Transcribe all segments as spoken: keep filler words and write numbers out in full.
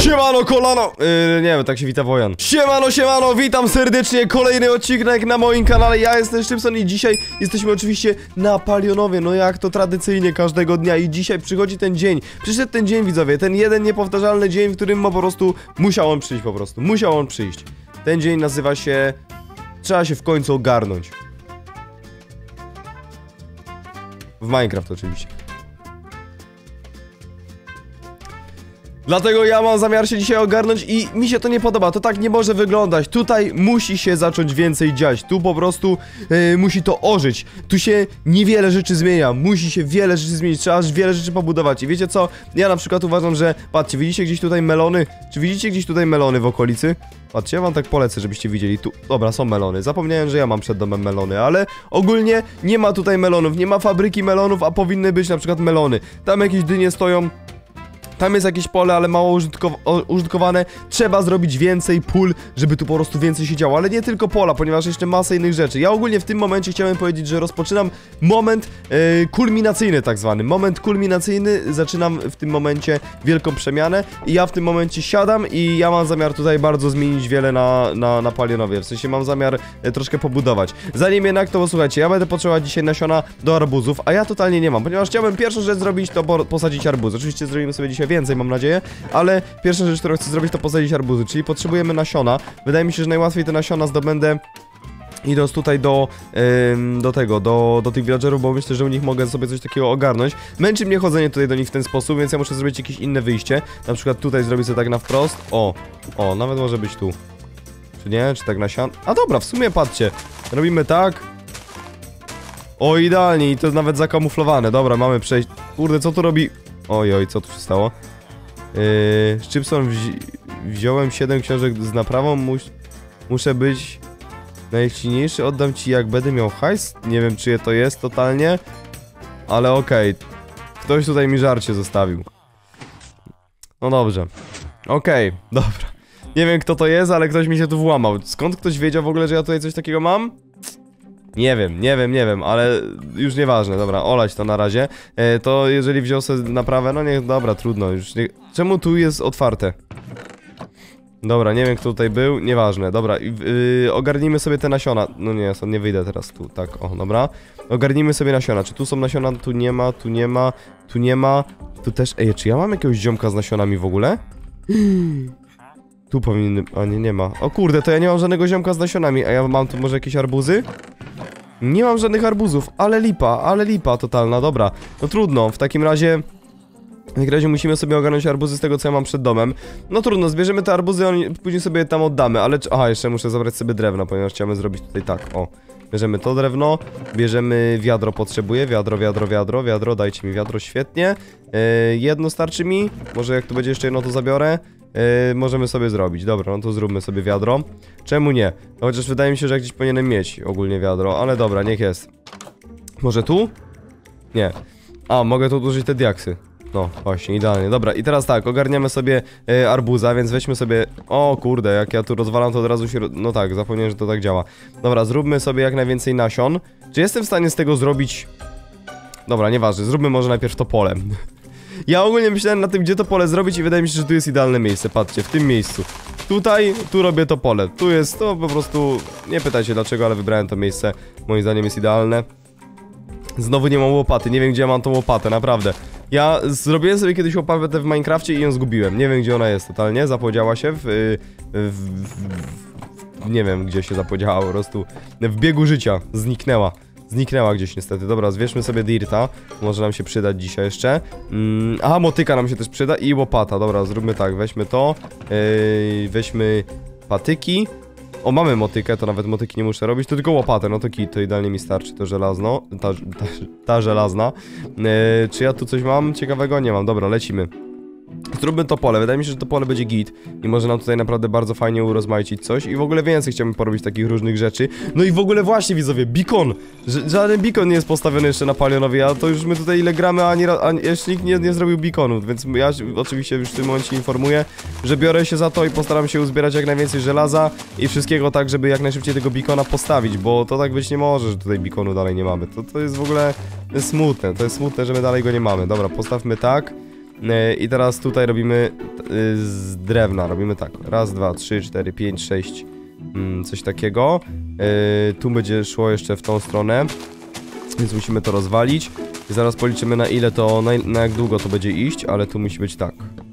Siemano kolano! Yy, nie wiem, tak się wita Wojan. Siemano, siemano, witam serdecznie, kolejny odcinek na moim kanale. Ja jestem Szczypson i dzisiaj jesteśmy oczywiście na Palionowie. No jak to tradycyjnie każdego dnia. I dzisiaj przychodzi ten dzień. Przyszedł ten dzień, widzowie, ten jeden niepowtarzalny dzień, w którym po prostu musiał on przyjść po prostu. Musiał on przyjść. Ten dzień nazywa się... Trzeba się w końcu ogarnąć. W Minecraft oczywiście. Dlatego ja mam zamiar się dzisiaj ogarnąć i mi się to nie podoba, to tak nie może wyglądać. Tutaj musi się zacząć więcej dziać, tu po prostu yy, musi to ożyć. Tu się niewiele rzeczy zmienia, musi się wiele rzeczy zmienić, trzeba aż wiele rzeczy pobudować. I wiecie co, ja na przykład uważam, że, patrzcie, widzicie gdzieś tutaj melony? Czy widzicie gdzieś tutaj melony w okolicy? Patrzcie, ja wam tak polecę, żebyście widzieli, tu, dobra, są melony. Zapomniałem, że ja mam przed domem melony, ale ogólnie nie ma tutaj melonów, nie ma fabryki melonów, a powinny być na przykład melony. Tam jakieś dynie stoją. Tam jest jakieś pole, ale mało użytkow użytkowane. Trzeba zrobić więcej pól, żeby tu po prostu więcej się działo. Ale nie tylko pola, ponieważ jeszcze masa innych rzeczy. Ja ogólnie w tym momencie chciałem powiedzieć, że rozpoczynam moment yy, kulminacyjny tak zwany. Moment kulminacyjny, zaczynam w tym momencie wielką przemianę. I ja w tym momencie siadam i ja mam zamiar tutaj bardzo zmienić wiele na, na, na Palionowie. W sensie mam zamiar yy, troszkę pobudować. Zanim jednak to, bo słuchajcie, ja będę potrzebować dzisiaj nasiona do arbuzów, a ja totalnie nie mam. Ponieważ chciałbym pierwszą rzecz zrobić, to posadzić arbuz. Oczywiście zrobimy sobie dzisiaj więcej, mam nadzieję, ale pierwsza rzecz, którą chcę zrobić, to posadzić arbuzy, czyli potrzebujemy nasiona. Wydaje mi się, że najłatwiej te nasiona zdobędę idąc tutaj do, ym, do tego, do, do tych villagerów, bo myślę, że u nich mogę sobie coś takiego ogarnąć. Męczy mnie chodzenie tutaj do nich w ten sposób, więc ja muszę zrobić jakieś inne wyjście. Na przykład tutaj zrobić sobie tak na wprost. O, o, nawet może być tu. Czy nie? Czy tak na sian? A dobra, w sumie patrzcie. Robimy tak. O, idealnie i to jest nawet zakamuflowane. Dobra, mamy przejść. Kurde, co tu robi? Oj, oj, co tu się stało? Yy, Szczypson wzi wziąłem siedem książek z naprawą, Mus muszę być najsilniejszy, oddam ci jak będę miał hajs. Nie wiem, czyje to jest totalnie, ale okej. Okay. Ktoś tutaj mi żarcie zostawił. No dobrze. Okej, okay, dobra. Nie wiem, kto to jest, ale ktoś mi się tu włamał. Skąd ktoś wiedział w ogóle, że ja tutaj coś takiego mam? Nie wiem, nie wiem, nie wiem, ale już nieważne, dobra, olać to na razie. e, To jeżeli wziął sobie naprawę, no nie, dobra, trudno już nie... Czemu tu jest otwarte? Dobra, nie wiem kto tutaj był, nieważne, dobra, yy, ogarnijmy sobie te nasiona. No nie, nie wyjdę teraz tu, tak, o, dobra. Ogarnijmy sobie nasiona, czy tu są nasiona, tu nie ma, tu nie ma, tu nie ma. Tu też, ej, czy ja mam jakiegoś ziomka z nasionami w ogóle? Tu powinny, a nie, nie ma. O kurde, to ja nie mam żadnego ziomka z nasionami, a ja mam tu może jakieś arbuzy? Nie mam żadnych arbuzów, ale lipa, ale lipa totalna, dobra. No trudno, w takim razie... W takim razie musimy sobie ogarnąć arbuzy z tego, co ja mam przed domem. No trudno, zbierzemy te arbuzy, oni, później sobie tam oddamy, ale... Aha, jeszcze muszę zabrać sobie drewno, ponieważ chciałem zrobić tutaj tak, o. Bierzemy to drewno, bierzemy wiadro, potrzebuję, wiadro, wiadro, wiadro, wiadro, dajcie mi wiadro, świetnie. Yy, jedno starczy mi, może jak tu będzie jeszcze jedno, to zabiorę. Yy, możemy sobie zrobić, dobra, no to zróbmy sobie wiadro. Czemu nie? No, chociaż wydaje mi się, że gdzieś powinienem mieć ogólnie wiadro, ale dobra, niech jest. Może tu? Nie. A, mogę tu użyć te diaksy. No, właśnie, idealnie. Dobra, i teraz tak, ogarniamy sobie y, arbuza, więc weźmy sobie... O kurde, jak ja tu rozwalam, to od razu się... No tak, zapomniałem, że to tak działa. Dobra, zróbmy sobie jak najwięcej nasion. Czy jestem w stanie z tego zrobić... Dobra, nieważne, zróbmy może najpierw to pole. Ja ogólnie myślałem na tym, gdzie to pole zrobić i wydaje mi się, że tu jest idealne miejsce. Patrzcie, w tym miejscu. Tutaj, tu robię to pole. Tu jest to po prostu... Nie pytajcie dlaczego, ale wybrałem to miejsce. Moim zdaniem jest idealne. Znowu nie mam łopaty, nie wiem gdzie ja mam tą łopatę, naprawdę. Ja zrobiłem sobie kiedyś łopatę w Minecrafcie i ją zgubiłem. Nie wiem gdzie ona jest totalnie, zapodziała się w, w, w, w... Nie wiem gdzie się zapodziała po prostu. W biegu życia, zniknęła. Zniknęła gdzieś niestety. Dobra, zwierzmy sobie dirta. Może nam się przydać dzisiaj jeszcze. Mm, aha, motyka nam się też przyda i łopata. Dobra, zróbmy tak, weźmy to. Yy, weźmy patyki. O, mamy motykę, to nawet motyki nie muszę robić, to tylko łopatę, no to kit, to idealnie mi starczy, to żelazno, ta, ta, ta żelazna. Yy, czy ja tu coś mam ciekawego? Nie mam, dobra, lecimy. Zróbmy to pole, wydaje mi się, że to pole będzie git i może nam tutaj naprawdę bardzo fajnie urozmaicić coś i w ogóle więcej chciałbym porobić takich różnych rzeczy. No i w ogóle właśnie widzowie, beacon! Ż żaden beacon nie jest postawiony jeszcze na Palionowie, a to już my tutaj ile gramy, a, nie, a jeszcze nikt nie, nie zrobił beaconów, więc ja oczywiście już w tym momencie informuję, że biorę się za to i postaram się uzbierać jak najwięcej żelaza i wszystkiego tak, żeby jak najszybciej tego beacona postawić, bo to tak być nie może, że tutaj beaconu dalej nie mamy. To, to jest w ogóle smutne, to jest smutne, że my dalej go nie mamy. Dobra, postawmy tak. Yy, I teraz tutaj robimy yy, z drewna, robimy tak, raz, dwa, trzy, cztery, pięć, sześć, yy, coś takiego. Yy, tu będzie szło jeszcze w tą stronę, więc musimy to rozwalić. I zaraz policzymy na ile to, na, na jak długo to będzie iść, ale tu musi być tak.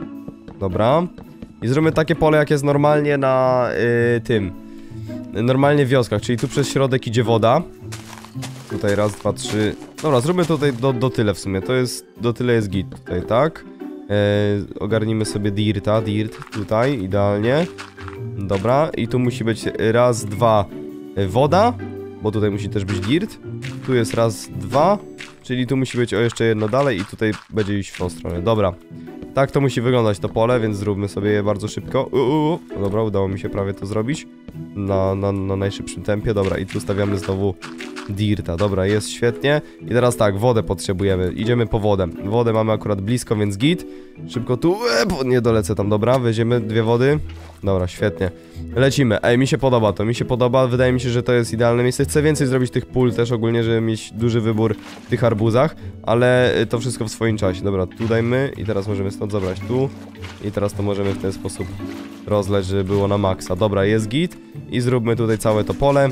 Dobra. I zrobimy takie pole, jak jest normalnie na yy, tym. Normalnie w wioskach, czyli tu przez środek idzie woda. Tutaj raz, dwa, trzy. Dobra, zróbmy tutaj do, do tyle w sumie. To jest, do tyle jest git tutaj, tak? Yy, ogarnijmy sobie dirta, dirt tutaj, idealnie. Dobra, i tu musi być raz, dwa, yy, woda, bo tutaj musi też być dirt. Tu jest raz, dwa, czyli tu musi być o jeszcze jedno dalej i tutaj będzie iść w tą stronę. Dobra. Tak to musi wyglądać to pole, więc zróbmy sobie je bardzo szybko. Uuu, no dobra, udało mi się prawie to zrobić. Na, na, na najszybszym tempie. Dobra, i tu stawiamy znowu dirta. Dobra, jest świetnie. I teraz tak, wodę potrzebujemy. Idziemy po wodę. Wodę mamy akurat blisko, więc git. Szybko tu, e, bo nie dolecę tam, dobra. Weźmiemy dwie wody. Dobra, świetnie. Lecimy. Ej, mi się podoba to, mi się podoba. Wydaje mi się, że to jest idealne miejsce. Chcę więcej zrobić tych pól też ogólnie, żeby mieć duży wybór w tych arbuzach. Ale to wszystko w swoim czasie. Dobra, tu dajmy i teraz możemy stąd zabrać tu. I teraz to możemy w ten sposób rozleć, żeby było na maksa. Dobra, jest git. I zróbmy tutaj całe to pole.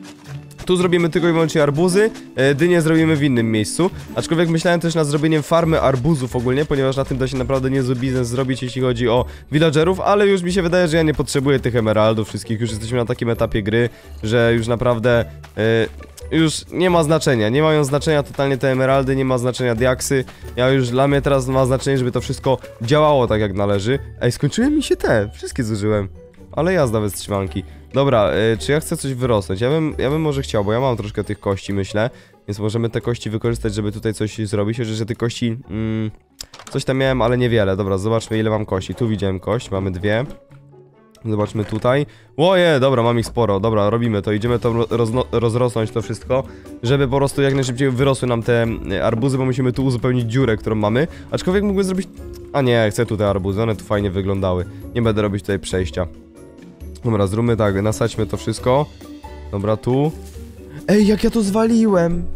Tu zrobimy tylko i wyłącznie arbuzy, dynie zrobimy w innym miejscu. Aczkolwiek myślałem też nad zrobieniem farmy arbuzów ogólnie, ponieważ na tym da się naprawdę niezły biznes zrobić, jeśli chodzi o villagerów, ale już mi się wydaje, że ja nie potrzebuję tych emeraldów wszystkich, już jesteśmy na takim etapie gry, że już naprawdę yy, już nie ma znaczenia, nie mają znaczenia totalnie te emeraldy, nie ma znaczenia diaksy. Ja już, dla mnie teraz ma znaczenie, żeby to wszystko działało tak jak należy. Ej, skończyły mi się te, wszystkie zużyłem. Ale jazda bez trzymanki. Dobra, y, czy ja chcę coś wyrosnąć? Ja bym, ja bym może chciał, bo ja mam troszkę tych kości, myślę. Więc możemy te kości wykorzystać, żeby tutaj coś zrobić. Że, że te kości... Mm, coś tam miałem, ale niewiele. Dobra, zobaczmy ile mam kości. Tu widziałem kość, mamy dwie. Zobaczmy tutaj. Łoje, dobra, mam ich sporo. Dobra, robimy to. Idziemy to rozrosnąć to wszystko, żeby po prostu jak najszybciej wyrosły nam te arbuzy, bo musimy tu uzupełnić dziurę, którą mamy. Aczkolwiek mógłbym zrobić... A nie, chcę tu te arbuzy, one tu fajnie wyglądały. Nie będę robić tutaj przejścia. Dobra, zróbmy tak, nasadźmy to wszystko. Dobra, tu. Ej, jak ja to zwaliłem!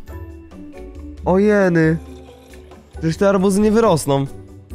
O jeny! Przecież te arbuzy nie wyrosną.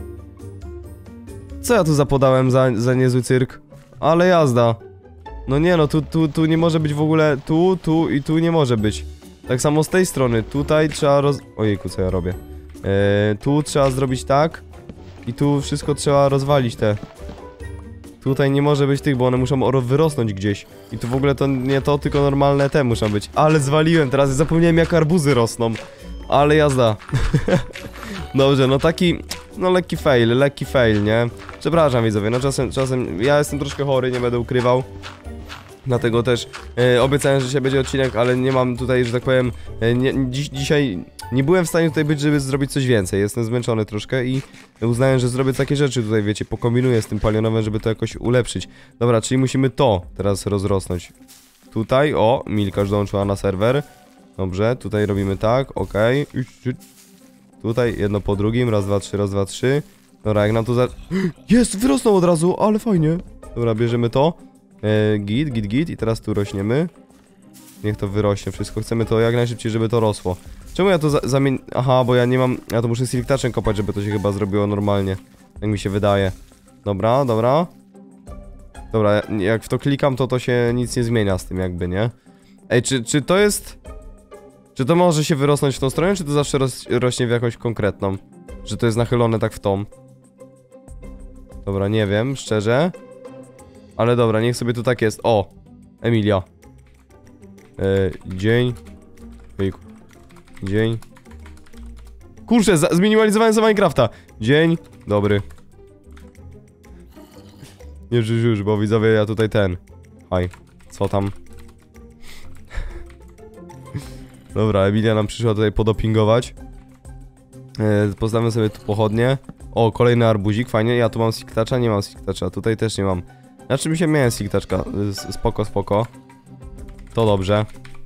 Co ja tu zapodałem za, za niezły cyrk? Ale jazda. No nie no, tu, tu, tu nie może być w ogóle... Tu, tu i tu nie może być. Tak samo z tej strony. Tutaj trzeba roz... Ojejku, co ja robię? Eee, tu trzeba zrobić tak. I tu wszystko trzeba rozwalić te... Tutaj nie może być tych, bo one muszą wyrosnąć gdzieś. I tu w ogóle to nie to, tylko normalne te muszą być. Ale zwaliłem, teraz zapomniałem jak arbuzy rosną. Ale jazda. Dobrze, no taki... No lekki fail, lekki fail, nie? Przepraszam widzowie, no czasem, czasem... Ja jestem troszkę chory, nie będę ukrywał. Dlatego też e, obiecałem, że dzisiaj będzie odcinek, ale nie mam tutaj, że tak powiem... E, nie, dziś, dzisiaj... Nie byłem w stanie tutaj być, żeby zrobić coś więcej. Jestem zmęczony troszkę i uznałem, że zrobię takie rzeczy tutaj, wiecie, pokombinuję z tym palionowym, żeby to jakoś ulepszyć. Dobra, czyli musimy to teraz rozrosnąć. Tutaj, o, Milka już dołączyła na serwer. Dobrze, tutaj robimy tak, okej. Okay. Tutaj jedno po drugim, raz, dwa, trzy, raz, dwa, trzy. Dobra, jak nam to za... Jest, wyrosnął od razu, ale fajnie. Dobra, bierzemy to. E, git, git, git i teraz tu rośniemy. Niech to wyrośnie wszystko, chcemy to jak najszybciej, żeby to rosło. Czemu ja to za zamień... Aha, bo ja nie mam... Ja to muszę silktaczem kopać, żeby to się chyba zrobiło normalnie. Jak mi się wydaje. Dobra, dobra. Dobra, jak w to klikam, to to się nic nie zmienia z tym jakby, nie? Ej, czy, czy to jest... Czy to może się wyrosnąć w tą stronę, czy to zawsze ros rośnie w jakąś konkretną? Że to jest nachylone tak w tą? Dobra, nie wiem, szczerze. Ale dobra, niech sobie tu tak jest. O! Emilia. Yy, dzień. Ojku. Dzień. Kurczę, zminimalizowałem za Minecrafta. Dzień dobry. Już, już, już, bo widzowie, ja tutaj ten. Haj, co tam? Dobra, Emilia nam przyszła tutaj podopingować. Yy, Postawmy sobie tu pochodnie. O, kolejny arbuzik, fajnie. Ja tu mam silktacza, nie mam silktacza. Tutaj też nie mam. Na czym się miałem silktaczka? Spoko, spoko. To dobrze.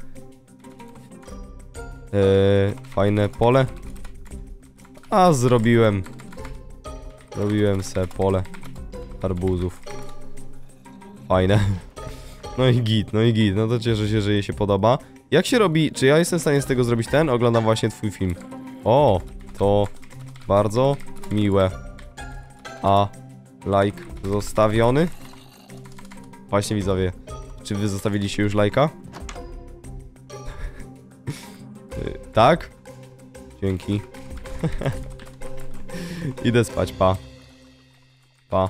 Yy, fajne pole. A zrobiłem. Zrobiłem se pole arbuzów. Fajne. No i git, no i git. No to cieszę się, że jej się podoba. Jak się robi... Czy ja jestem w stanie z tego zrobić ten? Oglądam właśnie twój film. O, to bardzo miłe. A like zostawiony? Właśnie widzowie, czy wy zostawiliście już lajka? Tak? Dzięki. Idę spać, pa. Pa.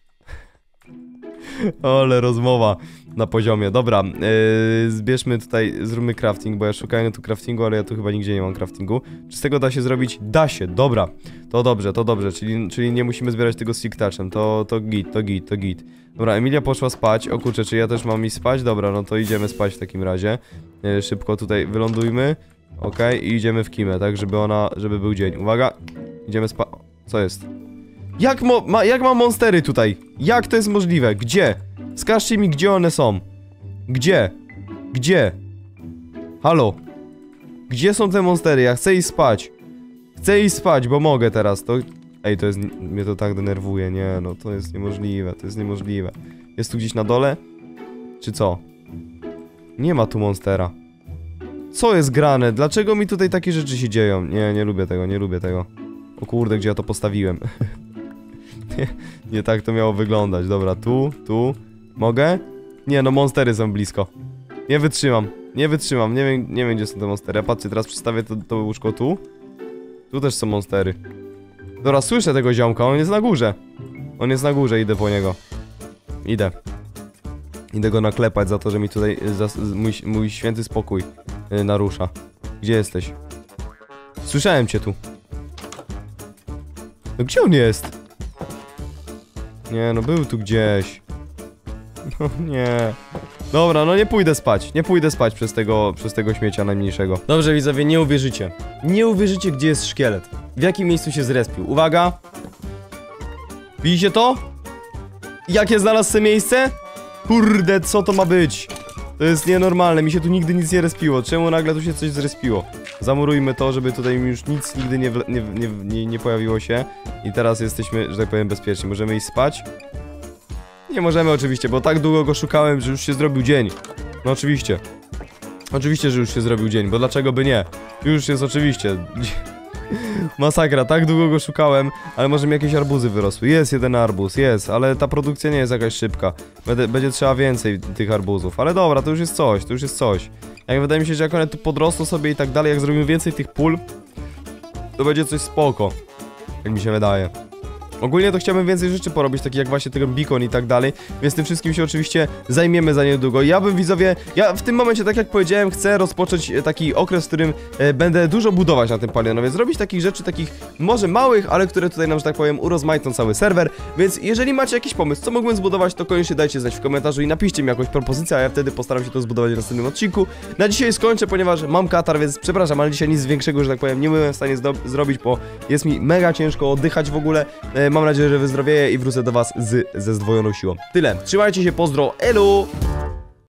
Ale rozmowa na poziomie. Dobra, yy, zbierzmy tutaj, zróbmy crafting, bo ja szukałem tu craftingu, ale ja tu chyba nigdzie nie mam craftingu. Czy z tego da się zrobić? Da się, dobra. To dobrze, to dobrze, czyli, czyli nie musimy zbierać tego stick touchem. To, to git, to git, to git. Dobra, Emilia poszła spać. O kurczę, czy ja też mam iść spać? Dobra, no to idziemy spać w takim razie. Yy, szybko tutaj wylądujmy. Okej, okay, i idziemy w kimę, tak, żeby ona, żeby był dzień. Uwaga, idziemy spać. Co jest? Jak, mo ma, jak mam monstery tutaj? Jak to jest możliwe? Gdzie? Wskażcie mi, gdzie one są. Gdzie? Gdzie? Halo? Gdzie są te monstery? Ja chcę iść spać. Chcę iść spać, bo mogę teraz. To... Ej, to jest... Mnie to tak denerwuje. Nie, no to jest niemożliwe. To jest niemożliwe. Jest tu gdzieś na dole? Czy co? Nie ma tu monstera. Co jest grane? Dlaczego mi tutaj takie rzeczy się dzieją? Nie, nie lubię tego, nie lubię tego. O kurde, gdzie ja to postawiłem? nie, nie tak to miało wyglądać. Dobra, tu, tu. Mogę? Nie, no monstery są blisko. Nie wytrzymam, nie wytrzymam. Nie wiem, nie wiem gdzie są te monstery. Patrzcie, teraz przestawię to, to łóżko tu. Tu też są monstery. Dobra, słyszę tego ziomka, on jest na górze. On jest na górze, idę po niego. Idę. Idę go naklepać za to, że mi tutaj za, mój, mój święty spokój yy, narusza. Gdzie jesteś? Słyszałem cię tu. No gdzie on jest? Nie, no był tu gdzieś. No nie. Dobra, no nie pójdę spać. Nie pójdę spać przez tego, przez tego śmiecia najmniejszego. Dobrze, widzowie, nie uwierzycie. Nie uwierzycie, gdzie jest szkielet. W jakim miejscu się zrespił. Uwaga. Widzicie to? Jakie znalazł sobie miejsce? Kurde, co to ma być? To jest nienormalne, mi się tu nigdy nic nie respiło. Czemu nagle tu się coś zrespiło? Zamurujmy to, żeby tutaj już nic nigdy nie, nie, nie, nie, nie pojawiło się. I teraz jesteśmy, że tak powiem, bezpieczni. Możemy iść spać? Nie możemy oczywiście, bo tak długo go szukałem, że już się zrobił dzień. No oczywiście. Oczywiście, że już się zrobił dzień, bo dlaczego by nie? Już jest oczywiście. Masakra, tak długo go szukałem, ale może mi jakieś arbuzy wyrosły. Jest jeden arbuz, jest, ale ta produkcja nie jest jakaś szybka. Będzie, będzie trzeba więcej tych arbuzów, ale dobra, to już jest coś, to już jest coś. Jak wydaje mi się, że jak one tu podrosną sobie i tak dalej, jak zrobimy więcej tych pól, to będzie coś spoko. Jak mi się wydaje. Ogólnie to chciałbym więcej rzeczy porobić, takich jak właśnie tego beacon i tak dalej, więc tym wszystkim się oczywiście zajmiemy za niedługo. Ja bym, widzowie, ja w tym momencie, tak jak powiedziałem, chcę rozpocząć taki okres, w którym e, będę dużo budować na tym palionowie, zrobić takich rzeczy, takich może małych, ale które tutaj nam, że tak powiem, urozmaicą cały serwer, więc jeżeli macie jakiś pomysł, co mógłbym zbudować, to koniecznie dajcie znać w komentarzu i napiszcie mi jakąś propozycję, a ja wtedy postaram się to zbudować w następnym odcinku. Na dzisiaj skończę, ponieważ mam katar, więc przepraszam, ale dzisiaj nic większego, że tak powiem, nie byłem w stanie zrobić, bo jest mi mega ciężko oddychać w ogóle. E, Mam nadzieję, że wyzdrowieję i wrócę do was z, ze zdwojoną siłą. Tyle. Trzymajcie się, pozdro, elu!